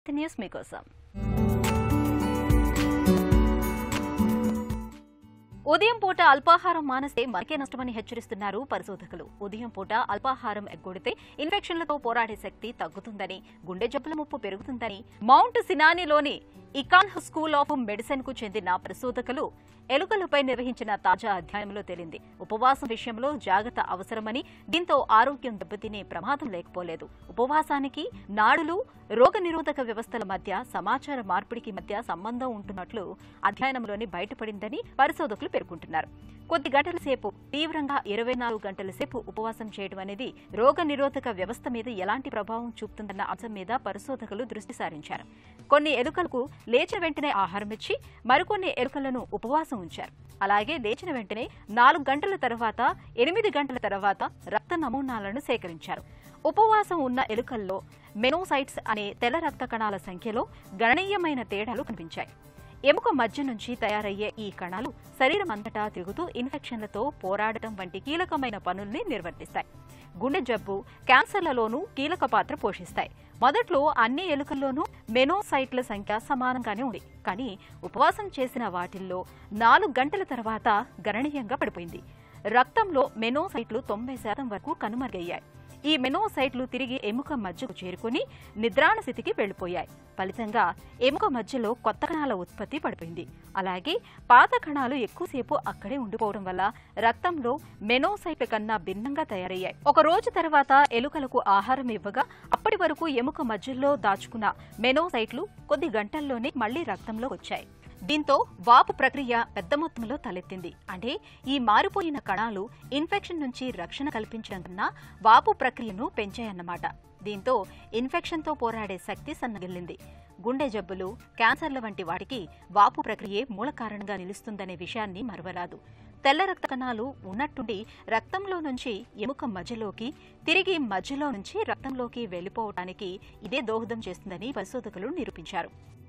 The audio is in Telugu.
లేటెస్ట్ న్యూస్ మీకోసం. ఉదయం పూట అల్పాహారం మానేస్తే మనకే నష్టమని హెచ్చరిస్తున్నారు పరిశోధకులు. ఉదయం పూట అల్పాహారం ఎగ్గొడితే ఇన్ఫెక్షన్లతో పోరాడే శక్తి తగ్గుతుందని, గుండె జబ్బుల ముప్పు పెరుగుతుందని మౌంట్ సినానిలోని ఇకాన్ స్కూల్ ఆఫ్ మెడిసిన్ కు చెందిన పరిశోధకులు ఎలుకలపై నిర్వహించిన తాజా అధ్యయనంలో తేలింది. ఉపవాసం విషయంలో జాగ్రత్త అవసరమని, దీంతో ఆరోగ్యం దెబ్బతినే ప్రమాదం లేకపోలేదు. ఉపవాసానికి నాడులు, రోగనిరోధక వ్యవస్థల మధ్య సమాచార మార్పిడికి మధ్య సంబంధం ఉంటున్నట్లు అధ్యయనంలోని బయటపడిందని పరిశోధకులు పేర్కొంటున్నారు. కొద్ది గంటల సేపు తీవ్రంగా 24 గంటల సేపు ఉపవాసం చేయడం అనేది రోగనిరోధక వ్యవస్థ మీద ఎలాంటి ప్రభావం చూపుతుందన్న అంశం మీద పరిశోధకులు దృష్టి సారించారు. కొన్ని ఎలుకలకు లేచిన వెంటనే ఆహారం ఇచ్చి మరికొన్ని ఎలుకలను ఉపవాసం ఉంచారు. అలాగే లేచిన వెంటనే 4 గంటల తర్వాత, 8 గంటల తర్వాత రక్త నమూనాలను సేకరించారు. ఉపవాసం ఉన్న ఎలుకల్లో మెనోసైట్స్ అనే తెల్ల రక్త కణాల సంఖ్యలో గణనీయమైన తేడాలు కనిపించాయి. ఎముక మధ్య నుంచి తయారయ్యే ఈ కణాలు శరీరం అంతటా తిరుగుతూ ఇన్ఫెక్షన్లతో పోరాడటం వంటి కీలకమైన పనుల్ని నిర్వర్తిస్తాయి. గుండె జబ్బు, క్యాన్సర్లలోనూ కీలక పాత్ర పోషిస్తాయి. మొదట్లో అన్ని ఎలుకల్లోనూ మెనోసైట్ల సంఖ్య సమానంగానే ఉంది. కానీ ఉపవాసం చేసిన వాటిల్లో 4 గంటల తర్వాత గణనీయంగా పడిపోయింది. రక్తంలో మెనోసైట్లు 90% వరకు కనుమరుగయ్యాయి. ఈ మెనోసైట్లు తిరిగి ఎముక మధ్యకు చేరుకుని నిద్రాణ స్థితికి వెళ్లిపోయాయి. ఫలితంగా ఎముక మధ్యలో కొత్త కణాల ఉత్పత్తి పడిపోయింది. అలాగే పాత కణాలు ఎక్కువసేపు అక్కడే ఉండిపోవడం వల్ల రక్తంలో మెనోసైట్ల కన్నా భిన్నంగా తయారయ్యాయి. ఒక రోజు తర్వాత ఎలుకలకు ఆహారం ఇవ్వగా అప్పటి వరకు ఎముక మధ్యలో దాచుకున్న మెనోసైట్లు కొద్ది గంటల్లోనే మళ్లీ రక్తంలో వచ్చాయి. దీంతో వాపు ప్రక్రియ పెద్ద మొత్తంలో తలెత్తింది. అంటే ఈ మారిపోయిన కణాలు ఇన్ఫెక్షన్ నుంచి రక్షణ కల్పించడం కన్నా వాపు ప్రక్రియను పెంచాయన్నమాట. దీంతో ఇన్ఫెక్షన్తో పోరాడే శక్తి సన్నగిల్లింది. గుండె జబ్బులు, క్యాన్సర్ల వంటి వాటికి వాపు ప్రక్రియే మూల కారణంగా నిలుస్తుందనే విషయాన్ని మరవరాదు. తెల్ల రక్త కణాలు ఉన్నట్టుండి రక్తంలో నుంచి ఎముక మధ్యలోకి, తిరిగి మధ్యలో నుంచి రక్తంలోకి వెళ్లిపోవటానికి ఇదే దోహదం చేస్తుందని పరిశోధకులు నిరూపించారు.